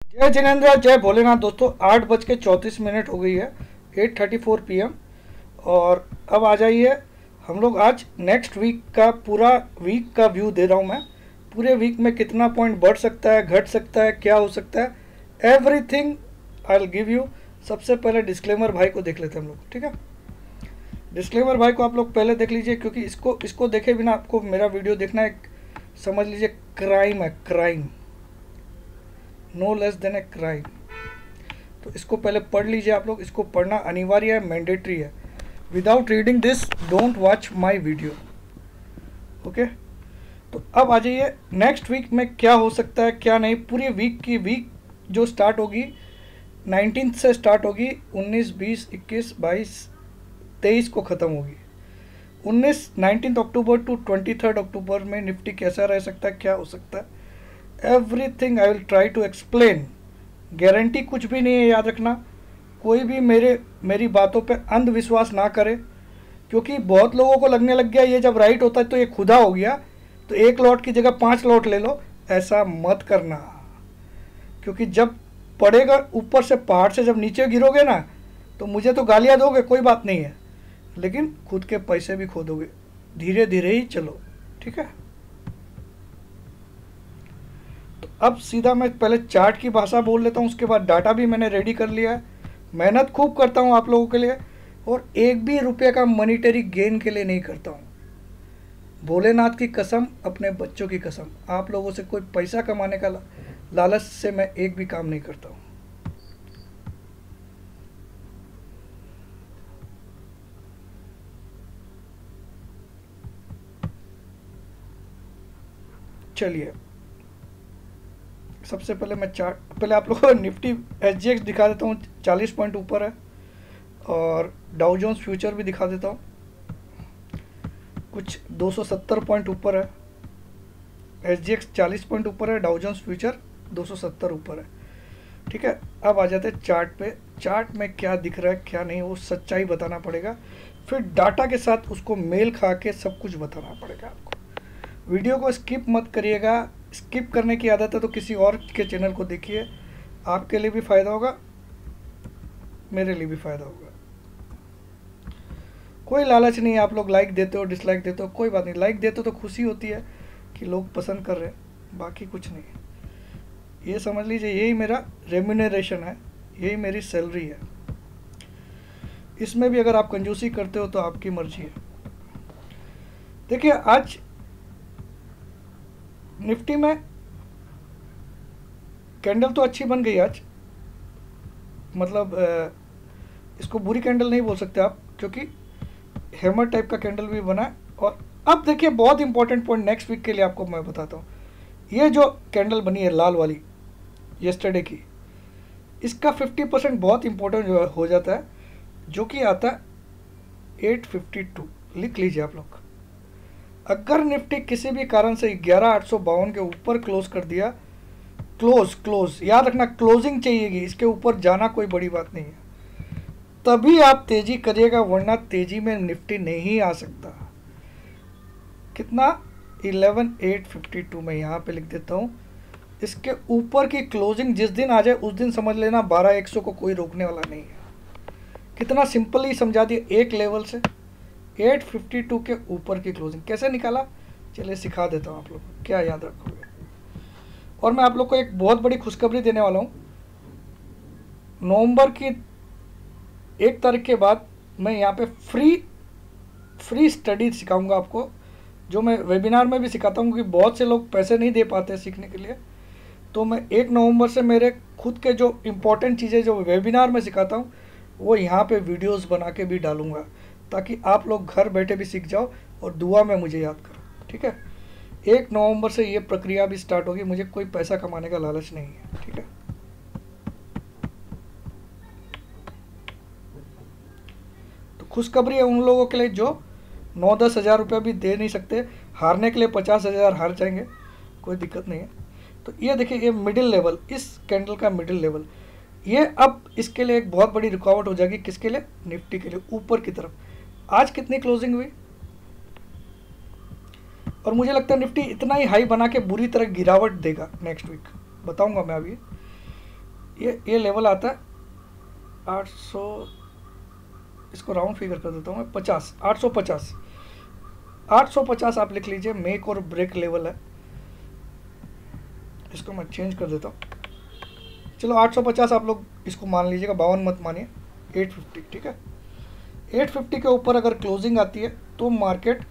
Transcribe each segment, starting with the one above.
जय जिनेन्द्र, जय भोलेनाथ। दोस्तों 8:34 हो गई है, 8:34 PM। और अब आ जाइए, हम लोग आज नेक्स्ट वीक का पूरा वीक का व्यू दे रहा हूँ मैं। पूरे वीक में कितना पॉइंट बढ़ सकता है, घट सकता है, क्या हो सकता है, everything I will give you. सबसे पहले डिस्क्लेमर भाई को देख लेते हैं हम लोग, ठीक है। डिस्क्लेमर भाई को आप लोग पहले देख लीजिए, क्योंकि इसको देखे बिना आपको मेरा वीडियो देखना एक समझ लीजिए क्राइम है, crime, no less than a crime. तो इसको पहले पढ़ लीजिए आप लोग, इसको पढ़ना अनिवार्य है, मैंडेटरी है। Without reading this don't watch my video, okay. तो अब आ जाइए, नेक्स्ट वीक में क्या हो सकता है क्या नहीं। पूरी वीक जो स्टार्ट होगी 19 से स्टार्ट होगी, 19, 20, 21, 22, 23 को ख़त्म होगी। 19 अक्टूबर टू 23 अक्टूबर में निफ्टी कैसा रह सकता है, क्या हो सकता है, everything I will try to explain. Guarantee कुछ भी नहीं है, याद रखना। कोई भी मेरी बातों पे अंधविश्वास ना करे, क्योंकि बहुत लोगों को लगने लग गया ये जब राइट होता है तो ये खुदा हो गया, तो 1 लॉट की जगह 5 लॉट ले लो। ऐसा मत करना, क्योंकि जब पड़ेगा ऊपर से, पहाड़ से जब नीचे गिरोगे ना, तो मुझे तो गालियाँ दोगे, कोई बात नहीं है, लेकिन खुद के पैसे भी खो दोगे। धीरे धीरे ही चलो, ठीक है। तो अब सीधा मैं पहले चार्ट की भाषा बोल लेता हूँ, उसके बाद डाटा भी मैंने रेडी कर लिया है। मेहनत खूब करता हूँ आप लोगों के लिए, और एक भी रुपये का मॉनिटरी गेन के लिए नहीं करता हूँ। भोलेनाथ की कसम, अपने बच्चों की कसम, आप लोगों से कोई पैसा कमाने का लालच से मैं एक भी काम नहीं करता हूँ। चलिए, सबसे पहले मैं पहले आप लोगों को निफ्टी SGX दिखा देता हूँ, 40 पॉइंट ऊपर है। और डाउ जोन्स फ्यूचर भी दिखा देता हूँ, कुछ 270 पॉइंट ऊपर है। SGX 40 पॉइंट ऊपर है, डाउ जोन्स फ्यूचर 270 ऊपर है, ठीक है। अब आ जाते हैं चार्ट पे। चार्ट में क्या दिख रहा है क्या नहीं, वो सच्चाई बताना पड़ेगा, फिर डाटा के साथ उसको मेल खा के सब कुछ बताना पड़ेगा आपको। वीडियो को स्किप मत करिएगा, स्किप करने की आदत है तो किसी और के चैनल को देखिए, आपके लिए भी फ़ायदा होगा, मेरे लिए भी फ़ायदा होगा। कोई लालच नहीं है, आप लोग लाइक देते हो, डिसलाइक देते हो, कोई बात नहीं। लाइक देते हो तो खुशी होती है कि लोग पसंद कर रहे हैं, बाकी कुछ नहीं। ये समझ लीजिए यही मेरा रेम्यूनरेशन है, यही मेरी सैलरी है। इसमें भी अगर आप कंजूसी करते हो तो आपकी मर्जी है। देखिए, आज निफ्टी में कैंडल तो अच्छी बन गई आज, मतलब इसको बुरी कैंडल नहीं बोल सकते आप, क्योंकि हैमर टाइप का कैंडल भी बना है। और अब देखिए, बहुत इंपॉर्टेंट पॉइंट नेक्स्ट वीक के लिए आपको मैं बताता हूँ। ये जो कैंडल बनी है लाल वाली येस्टरडे की, इसका 50% बहुत इंपॉर्टेंट हो जाता है, जो कि आता है 852। लिख लीजिए आप लोग। अगर निफ्टी किसी भी कारण से 11,852 के ऊपर क्लोज कर दिया, क्लोज याद रखना, क्लोजिंग चाहिएगी, इसके ऊपर जाना कोई बड़ी बात नहीं है, तभी आप तेजी करिएगा, वरना तेजी में निफ्टी नहीं आ सकता। कितना, 11,852 में यहाँ पे लिख देता हूँ। इसके ऊपर की क्लोजिंग जिस दिन आ जाए उस दिन समझ लेना 12,100 को कोई रोकने वाला नहीं है। कितना सिंपल ही समझा दिया, एक लेवल से 852 के ऊपर की क्लोजिंग कैसे निकाला, चलिए सिखा देता हूँ आप लोग को, क्या याद रखोगे। और मैं आप लोग को एक बहुत बड़ी खुशखबरी देने वाला हूँ। नवंबर की 1 तारीख के बाद मैं यहाँ पे फ्री स्टडी सिखाऊंगा आपको, जो मैं वेबिनार में भी सिखाता हूँ, क्योंकि बहुत से लोग पैसे नहीं दे पाते सीखने के लिए। तो मैं 1 नवंबर से मेरे खुद के जो इम्पोर्टेंट चीज़ें जो वेबिनार में सिखाता हूँ, वो यहाँ पे वीडियोस बना के भी डालूँगा, ताकि आप लोग घर बैठे भी सीख जाओ और दुआ में मुझे याद करो, ठीक है। 1 नवंबर से ये प्रक्रिया भी स्टार्ट होगी। मुझे कोई पैसा कमाने का लालच नहीं है, ठीक है। तो खुशखबरी है उन लोगों के लिए जो 9-10 हज़ार रुपये भी दे नहीं सकते, हारने के लिए 50,000 हार जाएंगे, कोई दिक्कत नहीं है। तो ये देखिए, ये मिडिल लेवल, इस कैंडल का मिडिल लेवल, ये अब इसके लिए एक बहुत बड़ी रुकावट हो जाएगी। किसके लिए, निफ्टी के लिए, ऊपर की तरफ। आज कितनी क्लोजिंग हुई, और मुझे लगता है निफ्टी इतना ही हाई बना के बुरी तरह गिरावट देगा नेक्स्ट वीक, बताऊंगा मैं अभी। ये लेवल आता है 800, इसको राउंड फिगर कर देता हूँ मैं, 50, 850, 850 आप लिख लीजिए, मेक और ब्रेक लेवल है। इसको मैं चेंज कर देता हूँ, चलो 850 आप लोग इसको मान लीजिएगा, 52 मत मानिए, 850, ठीक है। 850 के ऊपर अगर क्लोजिंग आती है तो मार्केट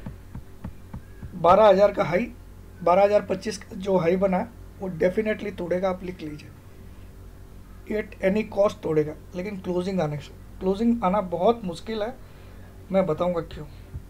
12,000 का हाई, 12,025 जो हाई बना है वो डेफिनेटली तोड़ेगा, आप लिख लीजिए, एट एनी कॉस्ट तोड़ेगा। लेकिन क्लोजिंग आने से, क्लोजिंग आना बहुत मुश्किल है, मैं बताऊंगा क्यों।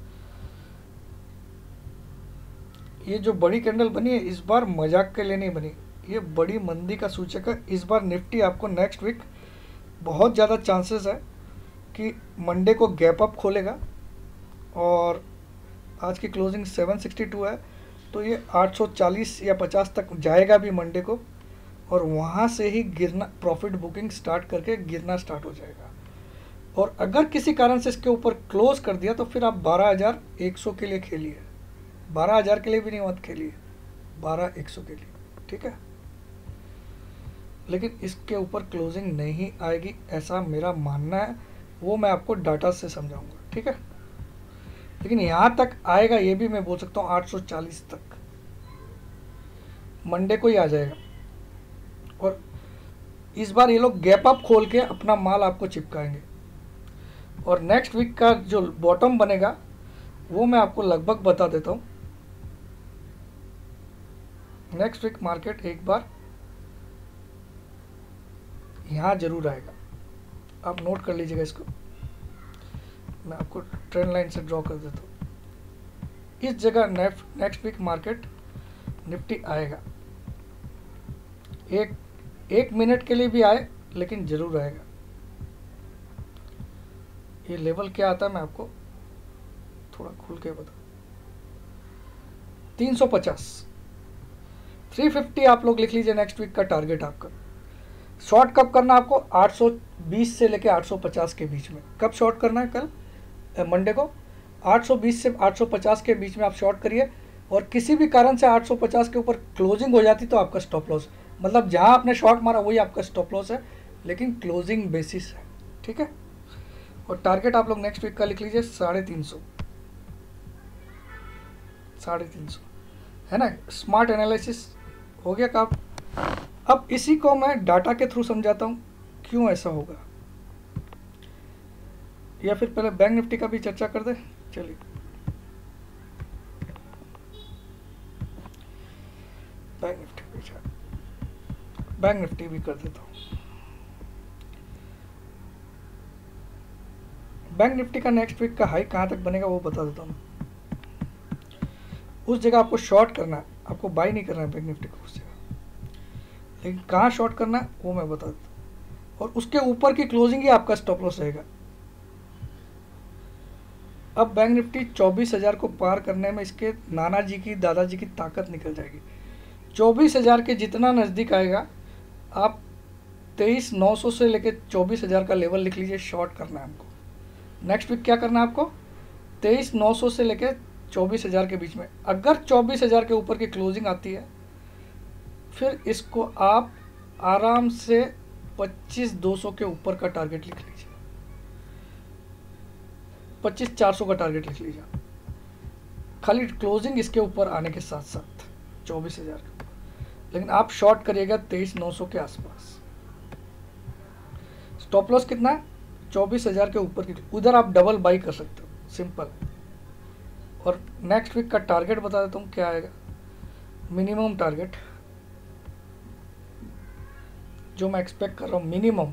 ये जो बड़ी कैंडल बनी है इस बार मजाक के लिए नहीं बनी, ये बड़ी मंदी का सूचक है। इस बार निफ्टी आपको नेक्स्ट वीक बहुत ज़्यादा चांसेस है कि मंडे को गैप अप खोलेगा, और आज की क्लोजिंग 762 है, तो ये 840 या 50 तक जाएगा भी मंडे को, और वहाँ से ही गिरना, प्रॉफिट बुकिंग स्टार्ट करके गिरना स्टार्ट हो जाएगा। और अगर किसी कारण से इसके ऊपर क्लोज कर दिया तो फिर आप 12,100 के लिए खेलिए, 12,000 के लिए भी नहीं मत खेलिए, 12,100 के लिए, ठीक है। लेकिन इसके ऊपर क्लोजिंग नहीं आएगी ऐसा मेरा मानना है, वो मैं आपको डाटा से समझाऊंगा, ठीक है। लेकिन यहाँ तक आएगा ये भी मैं बोल सकता हूँ, 840 तक मंडे को ही आ जाएगा। और इस बार ये लोग गैप अप खोल के अपना माल आपको चिपकाएंगे, और नेक्स्ट वीक का जो बॉटम बनेगा वो मैं आपको लगभग बता देता हूँ। नेक्स्ट वीक मार्केट एक बार यहाँ जरूर आएगा, आप नोट कर लीजिएगा इसको, मैं आपको ट्रेंड लाइन से ड्रॉ कर देता हूँ। इस जगह नेक्स्ट वीक मार्केट निफ्टी आएगा, एक मिनट के लिए भी आए लेकिन जरूर आएगा। ये लेवल क्या आता है मैं आपको थोड़ा खुल के बता, 350, 350 आप लोग लिख लीजिए नेक्स्ट वीक का टारगेट आपका। शॉर्ट कब करना आपको, 820 से लेके 850 के बीच में। कब शॉर्ट करना है, कल मंडे को 820 से 850 के बीच में आप शॉर्ट करिए, और किसी भी कारण से 850 के ऊपर क्लोजिंग हो जाती तो आपका स्टॉप लॉस, मतलब जहां आपने शॉर्ट मारा वही आपका स्टॉप लॉस है, लेकिन क्लोजिंग बेसिस है, ठीक है। और टारगेट आप लोग नेक्स्ट वीक का लिख लीजिए 350, 350 है ना। स्मार्ट एनालिसिस हो गया काम। अब इसी को मैं डाटा के थ्रू समझाता हूँ क्यों ऐसा होगा, या फिर पहले बैंक निफ्टी का भी चर्चा कर दे। चलिए बैंक निफ्टी भी कर देता हूँ। बैंक निफ्टी का नेक्स्ट वीक का हाई कहाँ तक बनेगा वो बता देता हूँ। उस जगह आपको शॉर्ट करना है, आपको बाई नहीं करना है बैंक निफ्टी को उस जगह, लेकिन कहाँ शॉर्ट करना है वो मैं बता देता हूँ। और उसके ऊपर की क्लोजिंग ही आपका स्टॉप लॉस रहेगा। अब बैंक निफ्टी 24,000 को पार करने में इसके नाना जी की, दादाजी की ताकत निकल जाएगी। 24,000 के जितना नज़दीक आएगा, आप 23,900 से लेके 24,000 का लेवल लिख लीजिए, शॉर्ट करना है हमको। नेक्स्ट वीक क्या करना है आपको, 23,900 से लेके 24,000 के बीच में। अगर 24,000 के ऊपर की क्लोजिंग आती है फिर इसको आप आराम से 25,200 के ऊपर का टारगेट लिख लीजिए, 25,400 का टारगेट लिख लीजिए, खाली क्लोजिंग इसके ऊपर आने के साथ साथ 24,000 के ऊपर। लेकिन आप शॉर्ट करिएगा 23,900 के आसपास। स्टॉप लॉस कितना है, 24,000 के ऊपर की, उधर आप डबल बाई कर सकते हो, सिंपल। और नेक्स्ट वीक का टारगेट बता देता हूँ क्या आएगा। मिनिमम टारगेट जो मैं एक्सपेक्ट कर रहा हूँ, मिनिमम,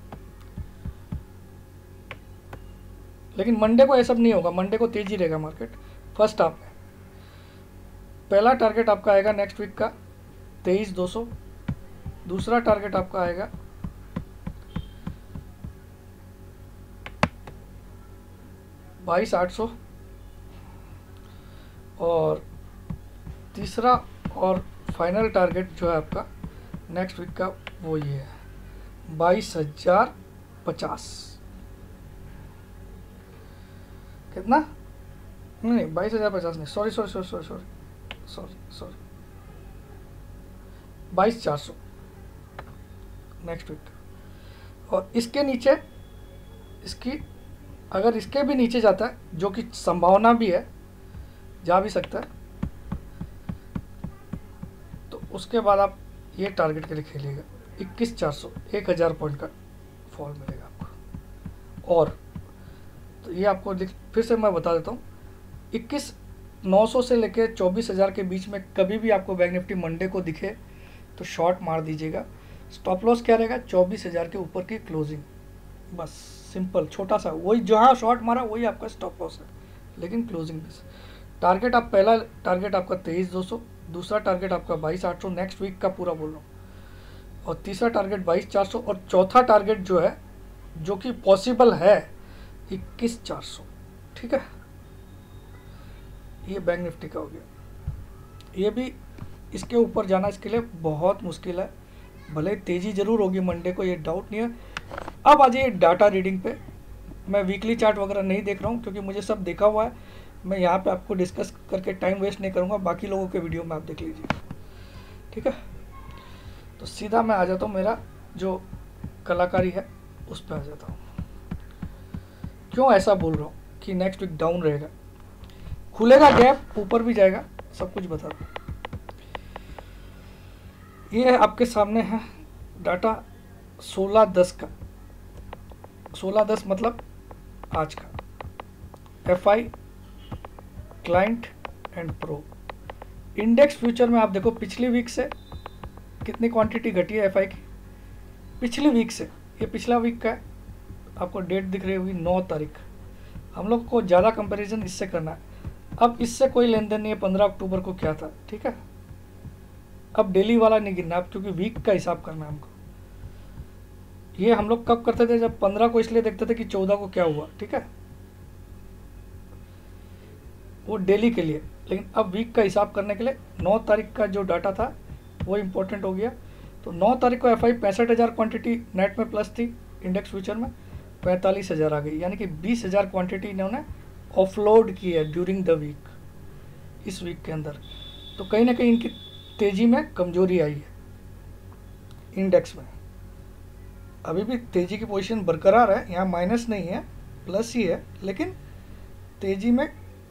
लेकिन मंडे को ऐसा नहीं होगा, मंडे को तेजी रहेगा मार्केट फर्स्ट हाफ में। पहला टारगेट आपका आएगा नेक्स्ट वीक का 23,200, दूसरा टारगेट आपका आएगा 22,800, और तीसरा और फाइनल टारगेट जो है आपका नेक्स्ट वीक का वो ये है 22,050। कितना, नहीं 22,050 नहीं, सॉरी 22,400, नेक्स्ट वीक। और इसके नीचे इसकी अगर इसके भी नीचे जाता है, जो कि संभावना भी है, जा भी सकता है, तो उसके बाद आप ये टारगेट के लिए खेलिएगा 21,400, 1,000 पॉइंट का फॉल मिलेगा आपको। और तो ये आपको फिर से मैं बता देता हूँ, 21,900 से लेकर 24,000 के बीच में कभी भी आपको बैंक निफ्टी मंडे को दिखे तो शॉर्ट मार दीजिएगा। स्टॉप लॉस क्या रहेगा? 24,000 के ऊपर की क्लोजिंग, बस सिंपल, छोटा सा, वही जहाँ शॉर्ट मारा वही आपका स्टॉप लॉस है, लेकिन क्लोजिंग बेस। टारगेट आप, पहला टारगेट आपका 23,200, दूसरा टारगेट आपका 22,800 नेक्स्ट वीक का पूरा बोल रहा हूँ, और तीसरा टारगेट 22,400, और चौथा टारगेट जो है, जो कि पॉसिबल है, 21,400। ठीक है, ये बैंक निफ्टी का हो गया। ये भी इसके ऊपर जाना इसके लिए बहुत मुश्किल है, भले तेज़ी ज़रूर होगी मंडे को, ये डाउट नहीं है। अब आ जाइए डाटा रीडिंग पे। मैं वीकली चार्ट वगैरह नहीं देख रहा हूँ क्योंकि मुझे सब देखा हुआ है, मैं यहाँ पे आपको डिस्कस करके टाइम वेस्ट नहीं करूँगा, बाकी लोगों के वीडियो में आप देख लीजिए। ठीक है, तो सीधा मैं आ जाता हूँ, मेरा जो कलाकारी है उस पर आ जाता हूँ। क्यों ऐसा बोल रहा हूँ कि नेक्स्ट वीक डाउन रहेगा, खुलेगा गैप, ऊपर भी जाएगा, सब कुछ बता दूँ। ये आपके सामने है डाटा 16/10 का, 16/10 मतलब आज का। FI, client and pro. Index future में आप देखो पिछली वीक से कितनी क्वांटिटी घटी है FI की, पिछली वीक से, ये पिछला वीक का है, आपको डेट दिख रही होगी 9 तारीख। हम लोग को ज़्यादा कंपैरिजन इससे करना है। अब इससे कोई लेन देन नहीं है 15 अक्टूबर को क्या था। ठीक है, अब डेली वाला नहीं गिनना, अब क्योंकि वीक का हिसाब करना है हमको। ये हम लोग कब करते थे? जब 15 को इसलिए देखते थे कि 14 को क्या हुआ। ठीक है, वो डेली के लिए, लेकिन अब वीक का हिसाब करने के लिए 9 तारीख का जो डाटा था वो इम्पोर्टेंट हो गया। तो 9 तारीख को FI 65,000 क्वांटिटी नेट में प्लस थी, इंडेक्स फ्यूचर में 45,000 आ गई, यानी कि 20,000 क्वांटिटी इन्होंने ऑफलोड की है ड्यूरिंग द वीक, इस वीक के अंदर। तो कहीं ना कहीं इनकी तेज़ी में कमजोरी आई है इंडेक्स में। अभी भी तेज़ी की पोजीशन बरकरार है, यहाँ माइनस नहीं है, प्लस ही है, लेकिन तेज़ी में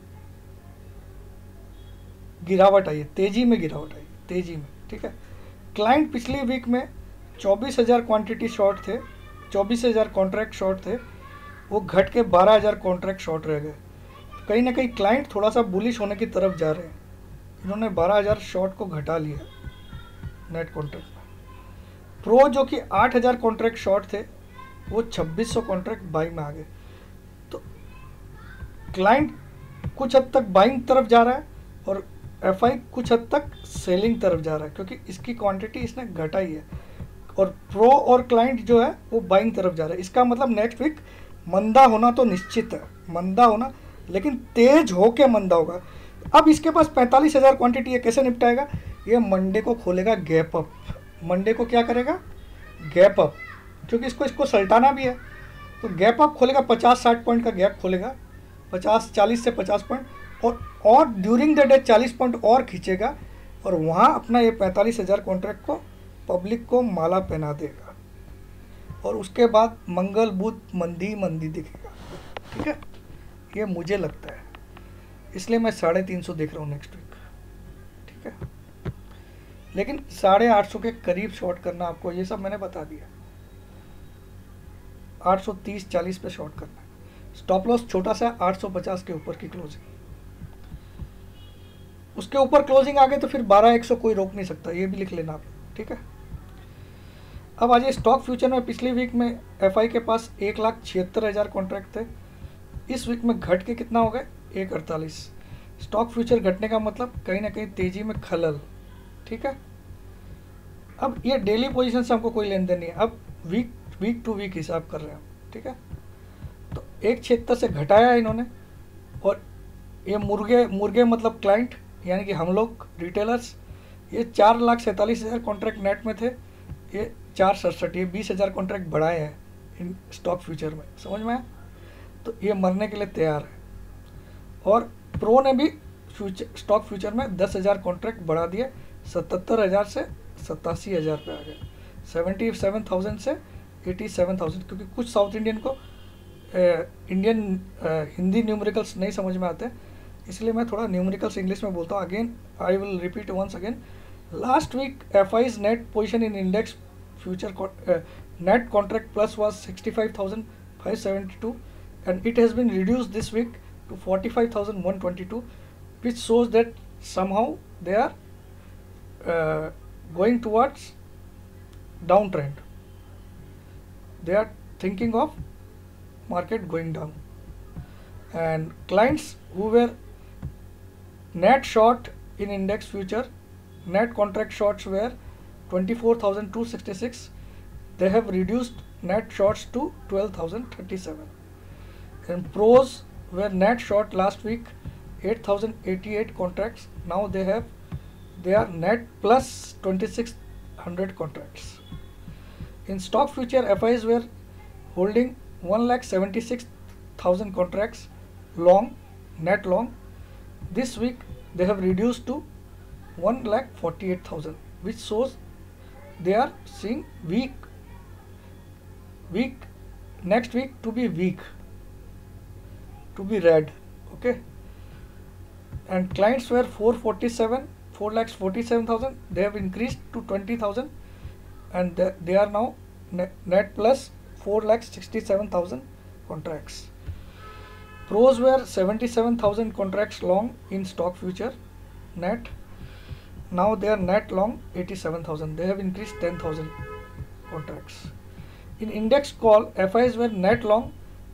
गिरावट आई है, तेज़ी में गिरावट आई, तेज़ी में। ठीक है, क्लाइंट पिछली वीक में 24,000 क्वांटिटी शॉर्ट थे, 24,000 कॉन्ट्रैक्ट शॉर्ट थे, वो घट के 12,000 कॉन्ट्रैक्ट शॉर्ट रह गए। कहीं ना कहीं क्लाइंट थोड़ा सा बुलिश होने की तरफ जा रहे हैं, इन्होंने 12,000 शॉर्ट को घटा लिया नेट कॉन्ट्रैक्ट में। प्रो जो कि 8,000 कॉन्ट्रैक्ट शॉर्ट थे, वो 2,600 कॉन्ट्रैक्ट बाइंग में आ गए। तो क्लाइंट कुछ हद तक बाइंग तरफ जा रहा है और FI कुछ हद तक सेलिंग तरफ जा रहा है, क्योंकि इसकी क्वांटिटी इसने घटाई है, और प्रो और क्लाइंट जो है वो बाइंग तरफ जा रहा है। इसका मतलब नेक्स्ट वीक मंदा होना तो निश्चित है, मंदा होना, लेकिन तेज होके मंदा होगा। अब इसके पास 45,000 क्वांटिटी है, कैसे निपटाएगा? ये मंडे को खोलेगा गैप अप। मंडे को क्या करेगा? गैप अप, क्योंकि इसको सल्टाना भी है, तो गैप अप खोलेगा, 50-60 पॉइंट का गैप खोलेगा, 40 से 50 पॉइंट, और ड्यूरिंग द डे 40 पॉइंट और खींचेगा, और वहाँ अपना ये 45,000 कॉन्ट्रैक्ट को पब्लिक को माला पहना देगा, और उसके बाद मंगल बुध मंदी दिखेगा। ठीक है, ये मुझे लगता है, इसलिए मैं 350 देख रहा हूँ नेक्स्ट वीक। ठीक है, लेकिन 850 के करीब शॉर्ट करना आपको, ये सब मैंने बता दिया। 830-40 पे शॉर्ट करना है। स्टॉप लॉस छोटा सा 850 के ऊपर की क्लोजिंग, उसके ऊपर क्लोजिंग आ गई तो फिर 12,100 कोई रोक नहीं सकता, ये भी लिख लेना आप। ठीक है, अब आ जाइए स्टॉक फ्यूचर में। पिछली वीक में FI के पास 1,76,000 कॉन्ट्रैक्ट थे, इस वीक में घट के कितना हो गए? 1,48। स्टॉक फ्यूचर घटने का मतलब कहीं ना कहीं तेजी में खलल। ठीक है, अब ये डेली पोजीशन से हमको कोई लेन देन नहीं है, अब वीक टू वीक हिसाब कर रहे हैं हम। ठीक है, तो 1,76 से घटाया इन्होंने, और ये मुर्गे मतलब क्लाइंट, यानी कि हम लोग रिटेलर्स, ये 4,47,000 कॉन्ट्रैक्ट नेट में थे, ये 4,67, ये 20,000 कॉन्ट्रैक्ट बढ़ाए हैं इन स्टॉक फ्यूचर में। समझ में आया? तो ये मरने के लिए तैयार है। और प्रो ने भी स्टॉक फ्यूचर में 10,000 कॉन्ट्रैक्ट बढ़ा दिए, 77,000 से 87,000 पे आ गए। 77,000 से 87,000, क्योंकि कुछ साउथ इंडियन को इंडियन हिंदी न्यूमेरिकल्स नहीं समझ में आते, इसलिए मैं थोड़ा न्यूमेरिकल्स इंग्लिश में बोलता हूँ. Again I will repeat once again. Last week FI's net position in index future net contract plus was 65,572 and it has been reduced this week to 45,122, which shows that somehow they are going towards downtrend. They are thinking of market going down, and clients who were net short in index future, net contract shorts were 24,266. They have reduced net shorts to 12,037. And pros were net short last week 8,088 contracts. Now they are net plus 2,600 contracts. In stock future, FIs were holding 1,76,000 contracts long, net long. This week they have reduced to 1,48,000, which shows they are seeing weak next week to be weak, to be red. Okay, and clients were 4,47,000. They have increased to 20,000, and they are now net plus 4,67,000 contracts. Pros were 77,000 contracts long in stock future net. Now they are net long 87,000. They have increased 10,000 contracts. In index call, FIs were net long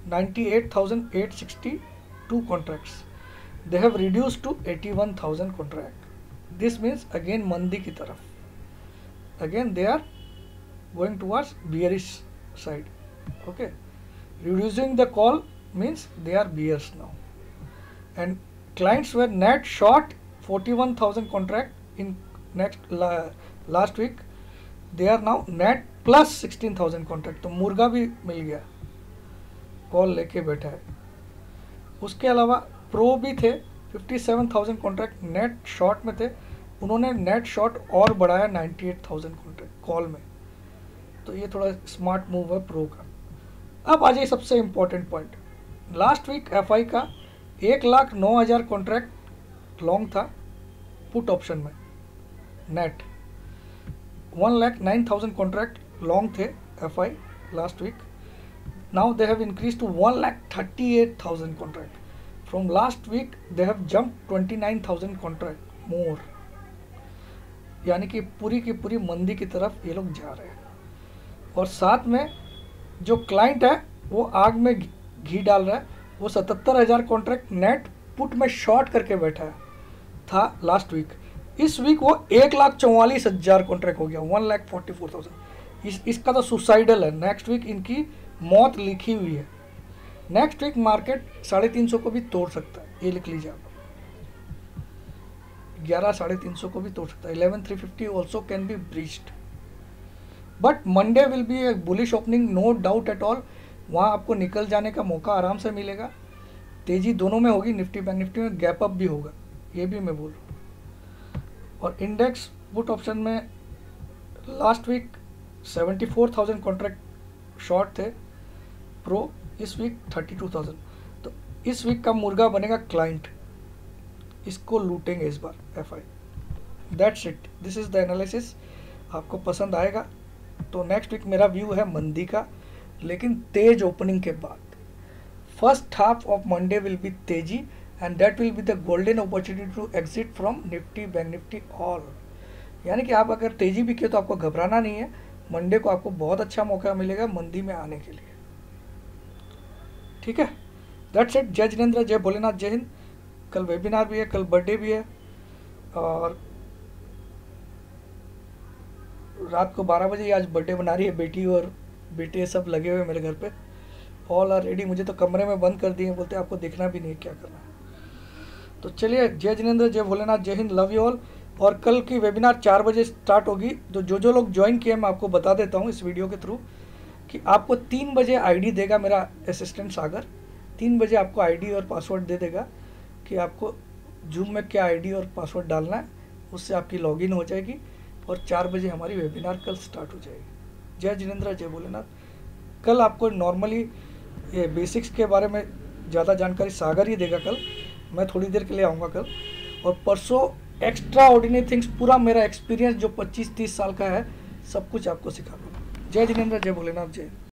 98,862 contracts. They have reduced to 81,000 contract. This means again mandi ki taraf. Again they are going towards bearish side. Okay, reducing the call means they are bears now. And clients were net short 41,000 contract in last week. They are now net plus 16,000 contract. तो मुर्गा भी मिल गया, call लेके बैठा है. उसके अलावा pro भी थे, 57,000 कॉन्ट्रैक्ट नेट शॉर्ट में थे. उन्होंने नेट शॉर्ट और बढ़ाया 98,000 कॉन्ट्रैक्ट कॉल में. तो ये थोड़ा स्मार्ट मूव है प्रो का. अब आ जाइए सबसे important point. Last week FI का 1,09,000 कॉन्ट्रैक्ट लॉन्ग था पुट ऑप्शन में नेट. 1,09,000 कॉन्ट्रैक्ट लॉन्ग थे FI last week. Now they have increase to 1,38,000 contract. From last week they have jump 29,000 contract more. यानी कि पूरी की पूरी मंदी की तरफ ये लोग जा रहे हैं. और साथ में जो क्लाइंट है वो आग में घी डाल रहा है. वो 77,000 कॉन्ट्रैक्ट नेट पुट में शॉर्ट करके बैठा है था लास्ट वीक. इस वीक वो 1,44,000 कॉन्ट्रैक्ट हो गया, 1,44,000. इसका तो सुसाइडल है. नेक्स्ट वीक इनकी मौत लिखी हुई है. नेक्स्ट वीक मार्केट 350 को भी तोड़ सकता है. ये लिख लीजिए आप, 11,350 को भी तोड़ सकता है. 11,350 also can be breached. But Monday will be a bullish opening, no doubt at all. वहाँ आपको निकल जाने का मौका आराम से मिलेगा. तेजी दोनों में होगी. निफ्टी बैंक निफ्टी में गैप अप भी होगा, ये भी मैं बोल रहा हूँ. और इंडेक्स पुट ऑप्शन में लास्ट वीक 74,000 कॉन्ट्रैक्ट शॉर्ट थे प्रो. इस वीक 32,000. तो इस वीक का मुर्गा बनेगा क्लाइंट. इसको लूटेंगे इस बार FI. That's it. This is the analysis. आपको पसंद आएगा. तो नेक्स्ट वीक मेरा व्यू है मंदी का, लेकिन तेज ओपनिंग के बाद. First half of Monday will be तेजी and that will be the golden opportunity to exit from Nifty bank Nifty all. यानी कि आप अगर तेजी भी किए तो आपको घबराना नहीं है. मंडे को आपको बहुत अच्छा मौका मिलेगा मंदी में आने के लिए. ठीक है, दैट्स इट. जय जिनेंद्र, जय भोलेनाथ, जय हिंद. कल वेबिनार भी है, कल बर्थडे भी है, और रात को 12 बजे आज बर्थडे बना रही है बेटी, और बेटे सब लगे हुए मेरे घर पे. All are ready. मुझे तो कमरे में बंद कर दिए, बोलते आपको देखना भी नहीं क्या करना. तो चलिए, जय जिनेंद्र, जय भोलेनाथ, जय हिंद, लव यू ऑल. और कल की वेबिनार 4 बजे स्टार्ट होगी. तो जो लोग ज्वाइन किए मैं आपको बता देता हूँ इस वीडियो के थ्रू कि आपको 3 बजे ID देगा मेरा असिस्टेंट सागर. 3 बजे आपको ID और पासवर्ड दे देगा कि आपको जूम में क्या ID और पासवर्ड डालना है. उससे आपकी लॉगिन हो जाएगी और 4 बजे हमारी वेबिनार कल स्टार्ट हो जाएगी. जय जिनेंद्र, जय भोलेनाथ। कल आपको नॉर्मली ये बेसिक्स के बारे में ज़्यादा जानकारी सागर ही देगा। कल मैं थोड़ी देर के लिए आऊँगा कल। और परसों एक्स्ट्रा ऑर्डिनरी थिंग्स, पूरा मेरा एक्सपीरियंस जो 25-30 साल का है, सब कुछ आपको सिखा दूँगा। जय जिनेंद्र, जय भोलेनाथ, जय।